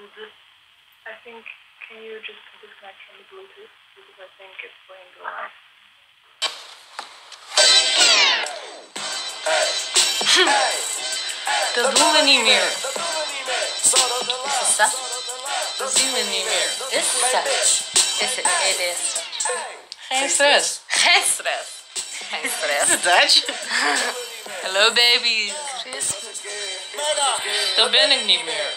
This, I think, can you just disconnect from the Bluetooth? Because I think it's playing the line. Dat doen we niet meer. Is het dat? Dat zien we niet meer. Is het? Is het? Het is. Geen stress. Geen stress. Geen stress. Is het Dutch? Hello babies. Dat ben ik niet meer.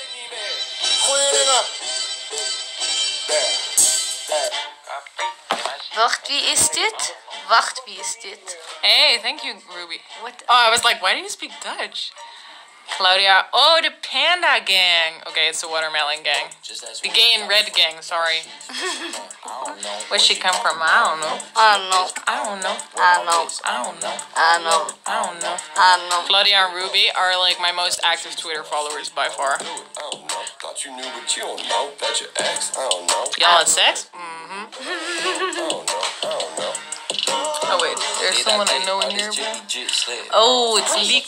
Wacht, wie is dit? Wacht, wie is dit? Hey, thank you, Ruby. What? Oh, I was like, why do you speak Dutch? Claudia. Oh, the Panda Gang. Okay, it's the Watermelon Gang. The Gay and Red Gang, sorry. Where'd she come from? I don't know. I don't know. I don't know. I don't know. I don't know. I don't know. I don't know. I don't know. Claudia and Ruby are like my most active Twitter followers by far. Thought you knew, but you don't know that your ex. I don't know. Y'all had sex? I don't know. Oh wait, there's someone I know in here. Oh, it's Leek.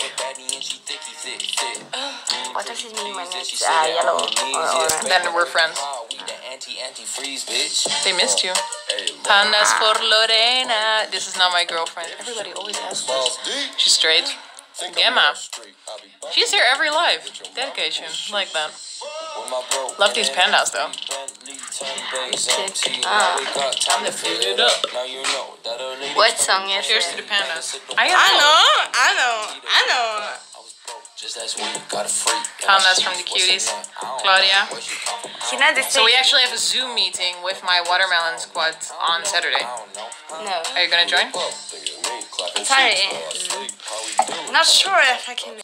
What does it mean when it's yellow or orange? Then we're friends. They missed you. Pandas for Lorena. This is not my girlfriend. Everybody always asks this. She's straight. Gemma. She's here every live. Dedication. Like that. Love these pandas though. Time to food it up. What song is Cheers it? to the pandas. I know. Pandas from the cuties. Claudia. You know this So we actually have a Zoom meeting with my watermelon squad on Saturday. No. Are you gonna join? Sorry. Not sure if I can.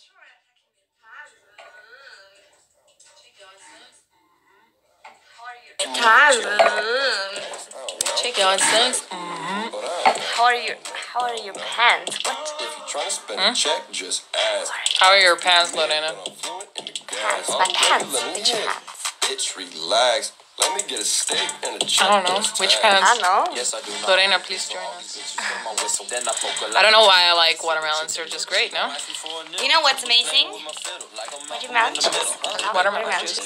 Check out things. How are your pants? What? If you're trying to spend a check, just ask. How are your pants, Lorena? Pants? My pants? Which pants? Bitch, relax. Let me get a steak and a check. I don't know. Which pants? I don't know. Yes, I do. Lorena, please join us. I don't know why I like watermelons. They're just great, no? You know what's amazing? Watermelon juice. Watermelon juice.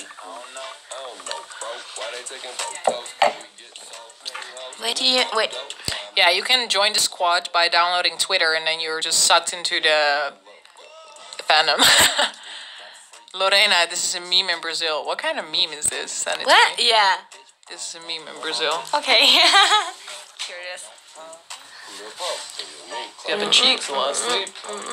Wait. Yeah, you can join the squad by downloading Twitter and then you're just sucked into the fandom. Lorena, this is a meme in Brazil. What kind of meme is this? Send it to What? me. Yeah. This is a meme in Brazil. Okay. Curious. You have the cheeks while asleep.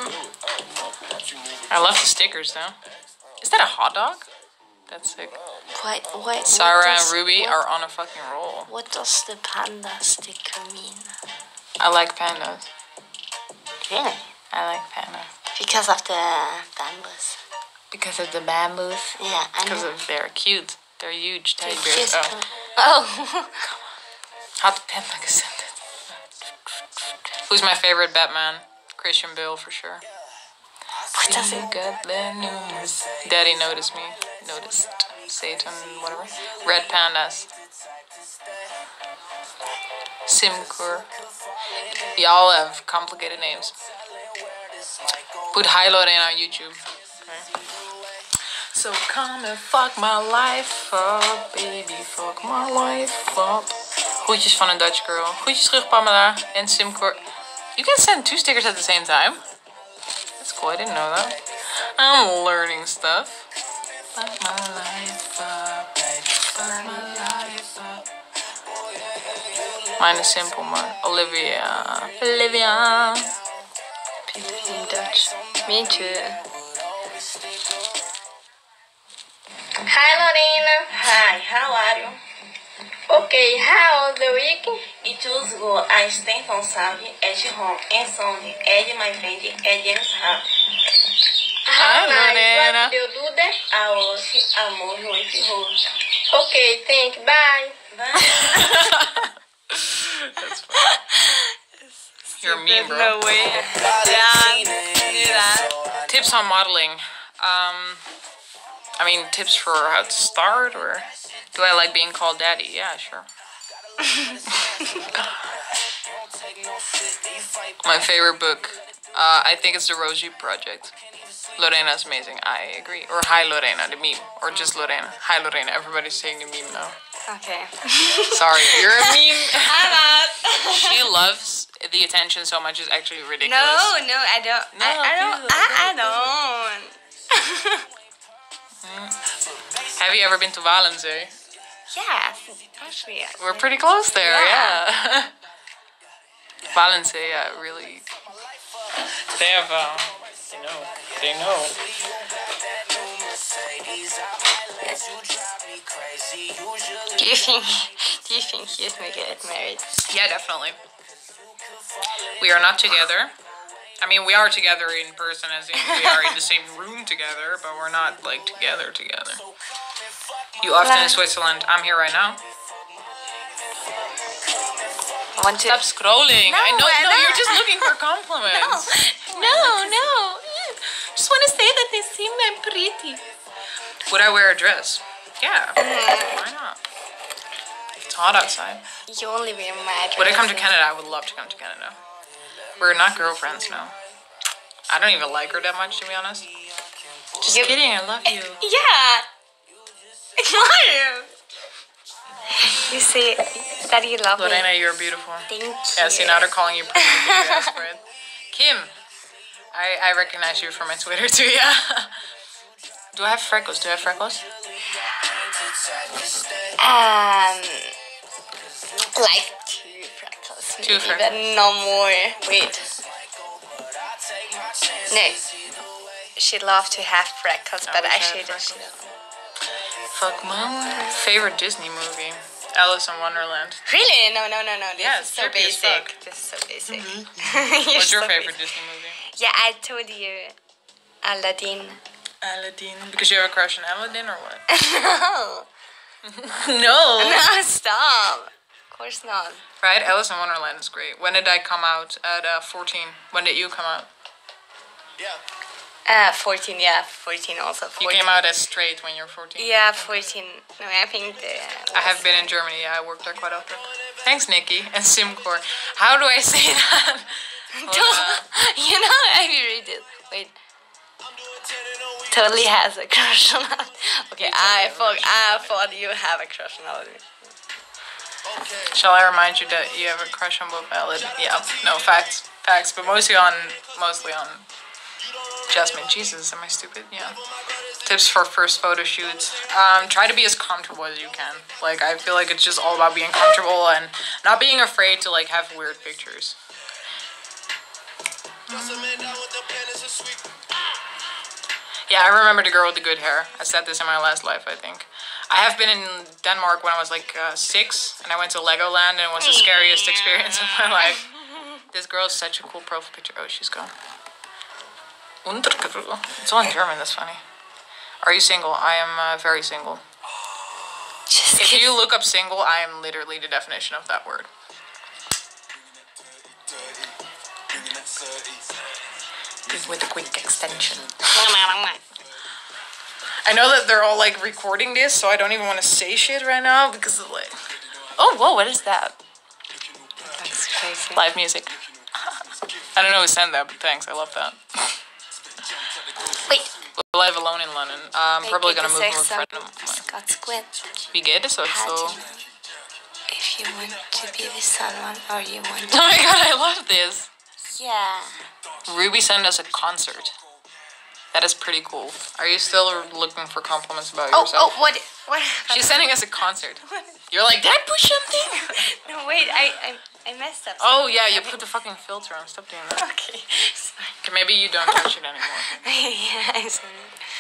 I love the stickers though. Is that a hot dog? That's sick. What? Sarah and Ruby are on a fucking roll. What does the panda sticker mean? I like pandas. Really? I like pandas. Because of the bamboos. Because of the bamboos. Yeah, I Because know. of they're cute. They're huge teddy bears. Just- Oh. Oh. Had the pen like a sentence. Who's my favorite Batman? Christian Bale for sure. What does it? Got the news. Daddy noticed me. Noticed Satan, whatever. Red pandas. Simkur. Y'all have complicated names. Put Hi Lorena on YouTube. Okay. So come and fuck my life up, baby. Fuck my life up. Groetjes van een Dutch girl. Groetjes terug, Pamela. En Simkur. You can send 2 stickers at the same time. That's cool, I didn't know that. I'm learning stuff. Fuck my life up, baby. Fuck my life up. Mine is simple, man. Olivia. People in Dutch. Me too. Hi Lorena. Hi, how are you? Okay, how was the week? It was good. I stay from Savi, at home, and Sunday, and my friend, and James Hub. Hi, How nice. Lorena. What did you do that? I was a movie with you. Okay, thank you. Bye. Bye. That's funny. You're a meme, bro. No way. Yeah. Tips on modeling. I mean, tips for how to start, or do I like being called daddy? Yeah, sure. My favorite book I think it's the Rosie Project. Lorena's amazing. I agree. Or Hi Lorena, the meme. Or just Lorena. Hi Lorena. Everybody's saying the meme now. Okay. Sorry, you're a meme. I'm not. She loves the attention so much. It's actually ridiculous. No, I don't. No, I don't. Have you ever been to Walensee? Yeah, actually. We're pretty close there, yeah. Walensee, yeah, really. They have, they know. Do you think he's gonna get married? Yeah, definitely. We are not together. I mean, we are together in person, as in we are in the same room together, but we're not, like, together. You often in Switzerland. I'm here right now. Want to? Stop scrolling. No, I know, I'm not. you're just looking for compliments. No. Just want to say that they seem I'm pretty. Would I wear a dress? Yeah. Why not? It's hot outside. You only wear my dress. Would I come to Canada? I would love to come to Canada. We're not girlfriends now. I don't even like her that much, to be honest. Just kidding, I love you. Yeah. Mario. You say that you love me. Lorena, you're beautiful. Thank you. Yeah, see, now they're calling you pretty. You asked for it. Kim, I recognize you from my Twitter too, yeah. Do I have freckles? Like 2 freckles. Two maybe, freckles. but no more. Wait. No. She'd love to have freckles, but wish I actually had doesn't. Fuck my favorite Disney movie. Alice in Wonderland. Really? No. This Yeah, is it's so trippy as fuck. basic. This is so basic. What's your so favorite basic. Disney movie? Yeah, I told you. Aladdin. Aladdin. Because you have a crush on Aladdin or what? No. No. No, stop. Of course not. Right? Alice in Wonderland is great. When did I come out? At 14. When did you come out? 14, yeah. 14 also. 14. You came out as straight when you're 14. Yeah, 14. No, I think I have been in Germany. Yeah, I worked there quite often. Thanks, Nikki. And Simcor. How do I say that? You know, I read it. Wait. Totally has a crush on us. Okay, I thought you have a crush on us. Shall I remind you that you have a crush on both Aladdin? Yeah, no, facts, but mostly on Jasmine. Jesus, am I stupid? Yeah. Tips for first photo shoots. Try to be as comfortable as you can. Like, I feel like it's just all about being comfortable and not being afraid to, like, have weird pictures. Yeah, I remember the girl with the good hair. I said this in my last life, I think. I have been in Denmark when I was like 6, and I went to Legoland, and it was the scariest experience of my life. This girl is such a cool profile picture. Oh, she's gone. It's all in German, that's funny. Are you single? I am very single. If you look up single, I am literally the definition of that word. With a quick extension. I know that they're all like recording this, so I don't even want to say shit right now because of like. Oh, whoa! What is that? That's crazy. Live music. I don't know who sent that, but thanks. I love that. Wait. We'll live alone in London. I'm probably gonna move with a friend of mine. Scott Squid. Vi det så. If you want to be with someone or you want Oh my god, I love this. Yeah. Ruby sent us a concert. That is pretty cool. Are you still looking for compliments about yourself? What? She's sending us a concert. You're like, did I push something? No, wait, I messed up. Oh yeah, you put the fucking filter on. Stop doing that. Okay. Sorry. Okay, maybe you don't touch it anymore. Yeah, I'm sorry.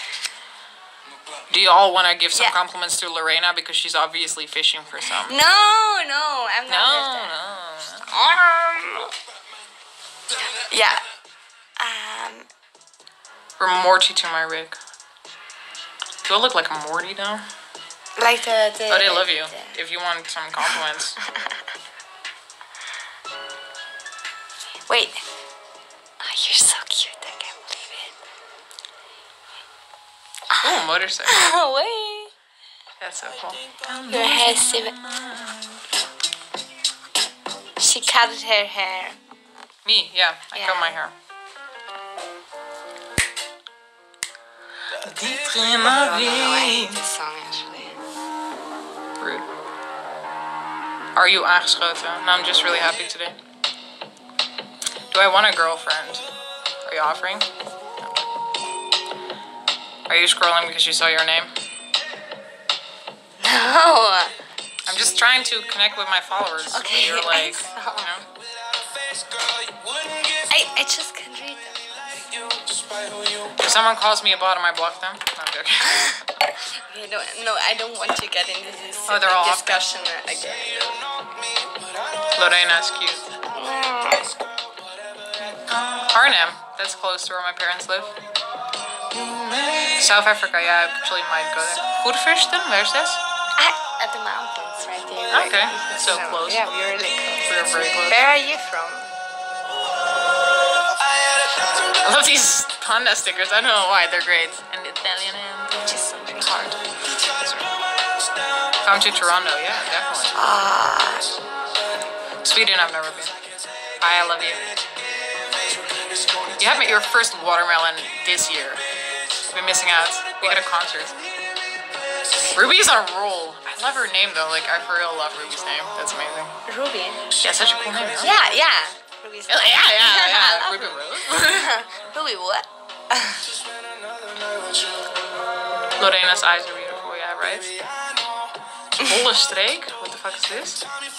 Do you all want to give some Yeah. compliments to Lorena because she's obviously fishing for some? No, I'm not. No. Yeah. From Morty to my Rick. Do I look like a Morty now? Like the. Oh, they love you. If you want some compliments. Wait. Oh, you're so cute. I can't believe it. Oh, motorcycle. Oh, wait. That's so cool. Your hair is even. She cut her hair. Me, yeah. I cut Yeah. my hair. titre in ma I vie. hate this song actually. Rude. Are you aangeschoten? No, I'm just really happy today. Do I want a girlfriend? Are you offering? No. Are you scrolling because you saw your name? No. I'm just trying to connect with my followers. Okay, You're like, I you know. I just can't read them. If someone calls me a bottom, I block them. No, I'm joking. Okay, no, I don't want to get into this Oh, they're all off. discussion again. Lorena's cute. Arnhem, that's close to where my parents live. South Africa, yeah, I actually might go there. Goedfürsten, where's this? At the mountains, right there. Okay, so close. Yeah, we're really close. We're very close. Where are you from? I love these panda stickers. I don't know why, they're great. And Italian and Just something hard. come to Toronto, yeah, definitely. Sweden, I've never been. Hi, I love you. You haven't your first watermelon this year. You've been missing out. We got a concert. Ruby's on a roll. I love her name though. Like I for real love Ruby's name. That's amazing. Ruby. Yeah, such a cool name. Huh? Yeah. Ruby's Yeah. I love Ruby Rose. Ruby what? Lorena's eyes are beautiful. Yeah, right. Holle streek. What the fuck is this?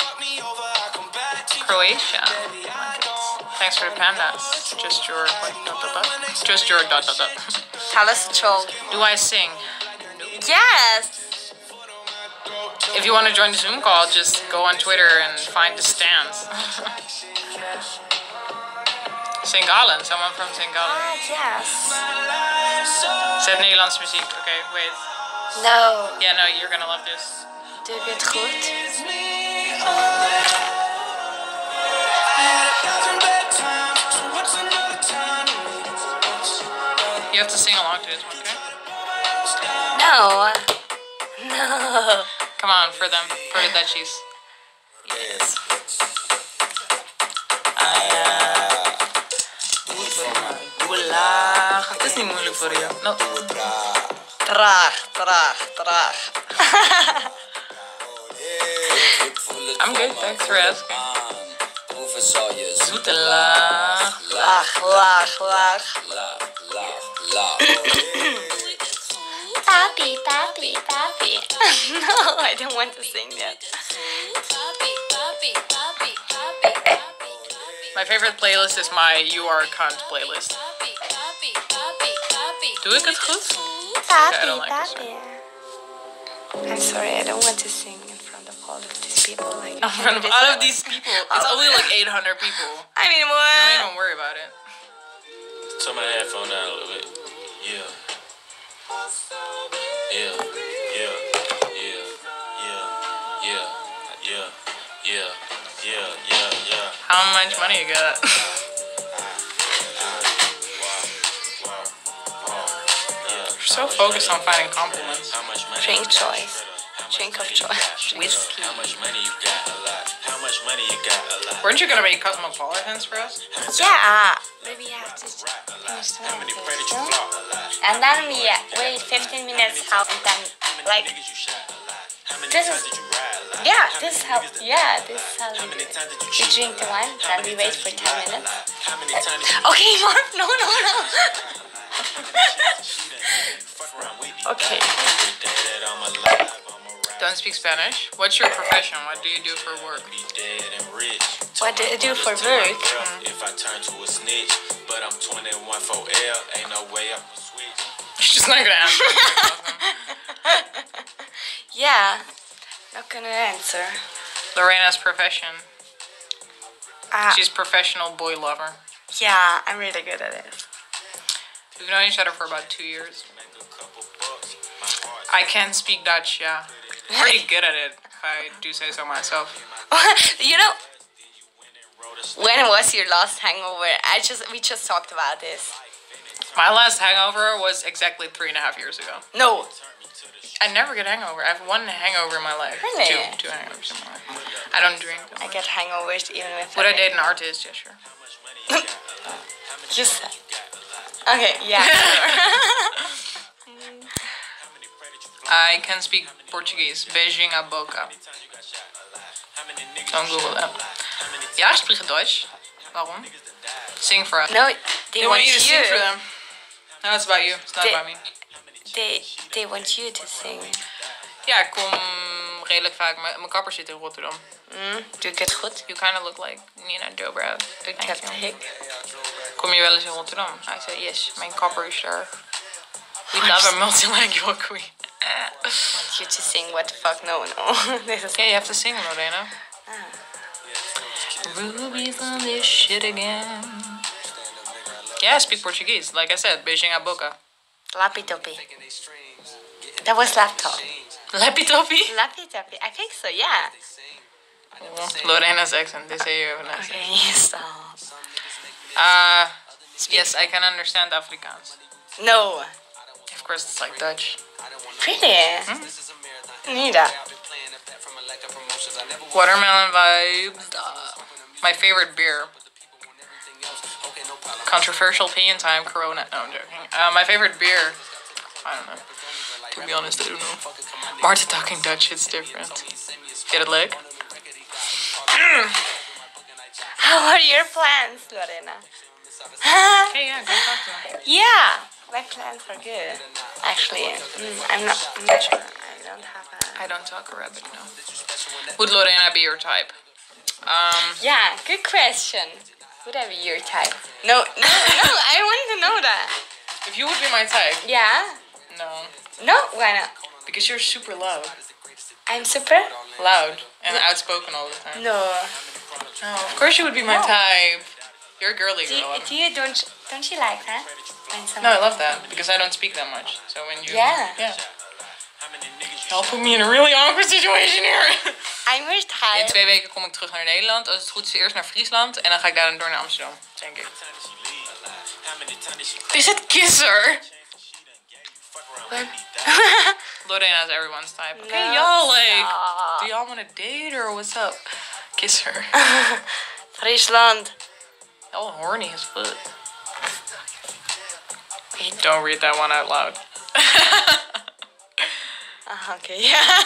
Croatia. Oh my goodness. Thanks for the pandas. Just your like dot dot dot. Just your dot dot dot. Tell us a joke. Do I sing? Yes. If you want to join the Zoom call, just go on Twitter and find the stands. St. Gallen, someone from St. Gallen. Yes. Zet Nederlands muziek. Okay, wait. No. Yeah, no, you're gonna love this. Doe ik het goed? You have to sing along to this one, okay? No. No. Come on, for them, for the Dutchies. Yes. Doe laag. Het is niet moeilijk voor jou. No. Traag. I'm good, thanks for asking. Zoete laag. Laag. Papi. No, I don't want to sing that. My favorite playlist is my You Are a Cunt playlist. Doe ik het goed? Okay, I don't like this one. I'm sorry, I don't want to sing in front of all of these people. Like, In front of all of these people. It's only like 800 people. I mean, Don't what? even worry about it. Turn my headphone down a little bit. Yeah. How much money you got? You're so focused on finding compliments. Drink choice. Drink of choice. Whiskey. How much money you got? A lot. How much money you got? A lot. Weren't you gonna make cosmopolitans for us? Yeah. Maybe you have to finish the How many one credits you first, block? A lot. and then we wait 15 minutes out, and then like Niggas you shot? A lot. How many this times is did you ride? A lot. this is how we do it. We drink the wine, then we wait for 10 minutes. How many times did you Okay, Mark, no. fuck around with me? Okay. Dead on my life. I'm a ride. Don't speak Spanish. What's your profession? What do you do for work? Be dead and rich. What do you do for work? If I turn to a snitch, but I'm 21 for L, ain't no way I'm gonna switch. She's just not gonna answer. Yeah, not gonna answer. Lorena's profession. Ah, She's professional boy lover. yeah, I'm really good at it. We've known each other for about 2 years. I can speak Dutch, yeah. Pretty good at it, if I do say so myself. You know, when was your last hangover? We just talked about this. My last hangover was exactly 3.5 years ago. No, I never get hangover. I have one hangover in my life. Really? Two hangovers in my life. I don't drink that I much. get hangovers even with. Would I date an artist? Yeah, sure. You said. Okay, yeah. Sure. I can speak Portuguese. Beijing a boca. Don't Google that. Ja, ich spreche Deutsch. Warum? Sing for us. No, they want you you. to sing for them. No, it's about you. It's not about me. They want you to sing. Ja, ik kom redelijk vaak. Mijn kapper zit in Rotterdam. Doe ik het goed? You kind of look like Nina Dobrev. Ik heb de hik. Kom je wel eens in Rotterdam? I said, yes, mijn kapper is daar. We love a multilingual queen. Want you to sing what the fuck? No. This is Yeah, you have to sing, Lorena. Rubies on this shit again. Yeah, I speak Portuguese. Like I said, Beijing a boca. Lapitopi. That was laptop. Lapitopi? Lapitopi. I think so, yeah. Lorena's accent. They say you have an accent. Okay, stop. Yes, I can understand Afrikaans. No. Of course, it's like Dutch. Really? Neither. Watermelon vibes. My favorite beer. Controversial opinion time. Corona. No, I'm joking. My favorite beer. I don't know. To be honest, I don't know. Marta talking Dutch. It's different. Get it, leg? How are your plans, Lorena? Hey, yeah, go talk to him. Yeah, my plans are good. Actually, I'm not sure. I don't have a... I don't talk Arabic, no. Would Lorena be your type? Yeah, good question. Would I be your type? No, I want to know that. If you would be my type. Yeah? No. No? Why not? Because you're super loud. I'm super? Loud and outspoken all the time. No. No, of course you would be my type. You're a girly girl. Don't you like that? No, I love that because I don't speak that much. So when you Yeah. Y'all put me in a really awkward situation here. I'm very In tired. 2 weken kom ik terug naar Nederland. Als het goed is, eerst naar Friesland en dan ga ik daar door naar Amsterdam, denk ik. Is het kisser? Lorena's everyone's type. Okay, No, y'all like, stop. do y'all want to date or what's up? Kiss her. Friesland. Y'all horny as fuck. Don't read that one out loud. Okay, yeah.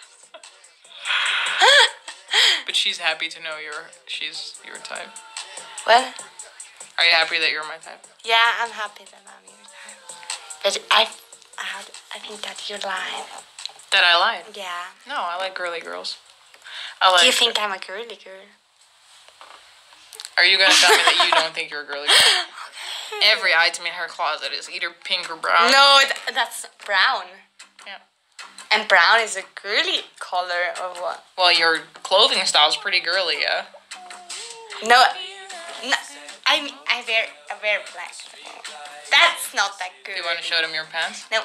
But she's happy to know she's your type. What? Are you happy that you're my type? Yeah, I'm happy that I'm your type. But I think that you lied. That I lied? Yeah. No, I like girly girls. I like. Do you think I'm a girly girl? Are you gonna tell me that you don't think you're a girly girl? Every item in her closet is either pink or brown. No, that's brown. Yeah. And brown is a girly color or what? Well, your clothing style is pretty girly, yeah. No, I wear black. That's not that good. Do you want to show them your pants? No.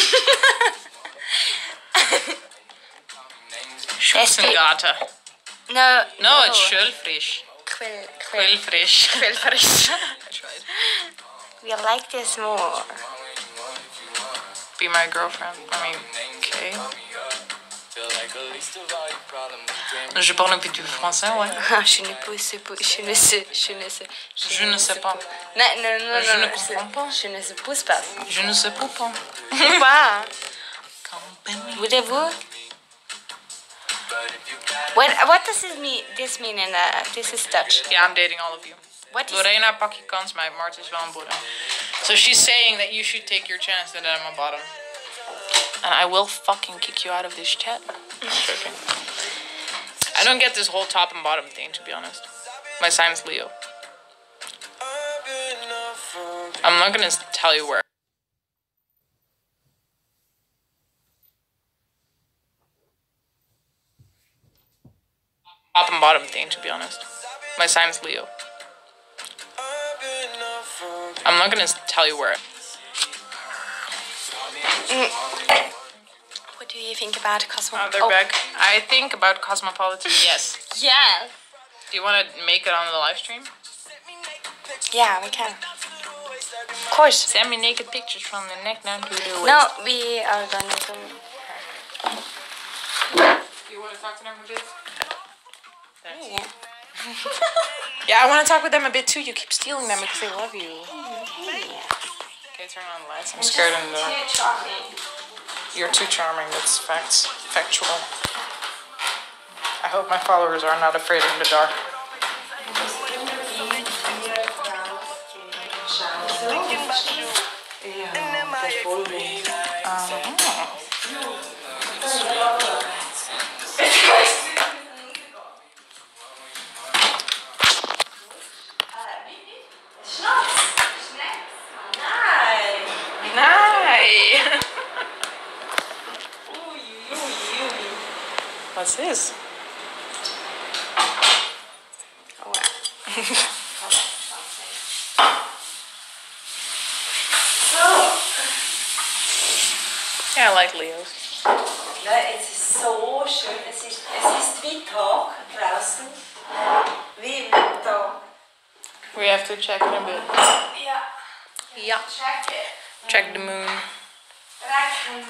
Schützengata. No. No, it's Schölfrisch. Quillfrisch. Quillfrisch. I tried. We like this more. Be my girlfriend. I mean, okay. Je parle un peu du français, ouais. Je ne sais pas. Non, Je ne comprends pas. Je ne suppose pas. Je ne sais pas. Pourquoi? Voulez-vous? What does this mean in this is Dutch? Yeah, I'm dating all of you. What is Lorena, pak je kans, maar Mart is wel een bodem. So she's saying that you should take your chance that I'm a bottom. And I will fucking kick you out of this chat. I'm joking. I don't get this whole top and bottom thing, to be honest. My sign's Leo. I'm not gonna tell you where. Top and bottom thing, to be honest. My sign's Leo. I'm not gonna tell you where. What do you think about Cosmo? Oh, they're back. I think about Cosmopolitan, yes. Yes. Do you want to make it on the live stream? Yeah, we can. Of course. Send me naked pictures from the neck down to the waist. No, we are going to. You want to talk to them a bit? Yeah. Yeah, I want to talk with them a bit too. You keep stealing them because they love you. Okay, turn on the lights. I'm scared in the dark. You're too charming. That's factual. I hope my followers are not afraid in the dark. What's this? Yeah, I like Leos. Nein, es ist so schön. Es ist wie Tag draußen. Wie Mittag. We have to check in a bit. Ja. Ja. Check it. Check the moon. Rekken.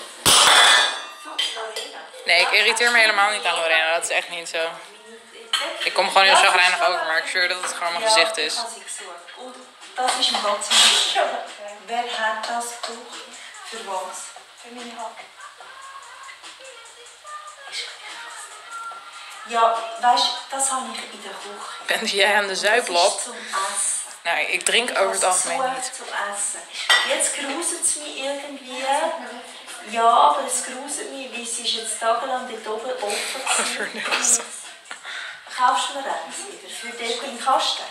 Nee, ik irriteer me helemaal niet aan Lorena. Dat is echt niet zo. Ik kom gewoon heel chagrijnig over, maar ik zweer dat het gewoon mijn gezicht is. Und das ist im ganzen Buch. Wer hat das Buch? Für was? Für meine Haare. Ja, weißt du, das habe ich in der Küche. Bent jij aan de Das zuiplap? ist zum Essen. Nee, ik drink over het algemeen Sucht niet. zum Essen. Jetzt gruselt es mich irgendwie. Ja, aber es gruselt mich, weil sie ist jetzt tagelang dort oben offen gewesen. Kaufst du mir eins wieder? Für dort im Kasten?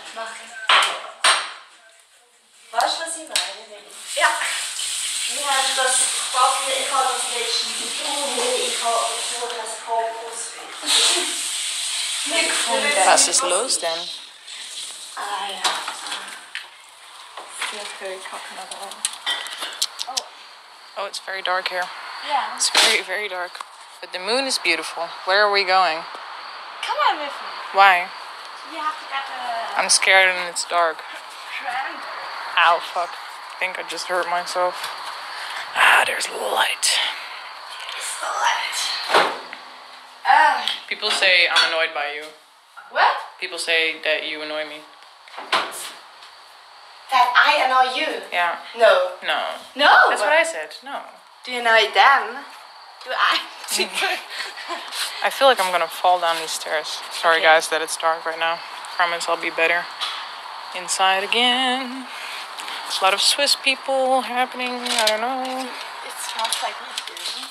Weißt du, was ich meine? Ja. Wir haben das Papier, ich habe das letztens gefunden, ich habe das Kokos nicht gefunden. Was is los then? Ah ja. Oh, it's very dark here. Yeah. It's very, very dark. But the moon is beautiful. Where are we going? Come on with me. Why? You have to get the I'm scared and it's dark. trend. Ow, fuck. I think I just hurt myself. Ah, there's light. People say I'm annoyed by you. What? People say that you annoy me. That I annoy you? Yeah. No. No. No. That's what I said. No. Do you annoy them? Do I? I feel like I'm gonna fall down these stairs. Sorry guys that it's dark right now. Promise I'll be better inside again. A lot of Swiss people happening. I don't know. It smells like me too.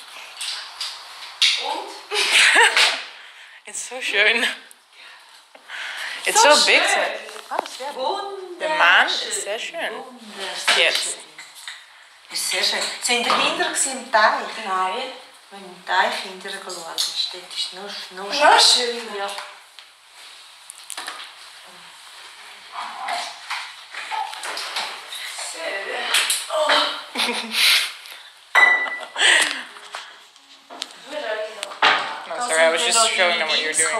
It's so schön. It's so big. De maan is sehr schön. Jetzt. Ist sehr schön. Sind ihr hinter im Teich? Nein. Wenn im Teich hinter geschaut ist, dort ist nur schön. Ja. No, sorry, I was just showing them what you're doing.